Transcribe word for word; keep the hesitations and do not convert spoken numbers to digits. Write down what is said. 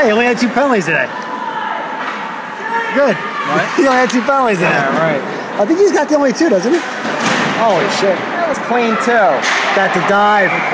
Hey, he only had two penalties today. Good. What? He only had two penalties today. Yeah, right. I think he's got the only two, doesn't he? Holy shit. That was clean too. Got the dive.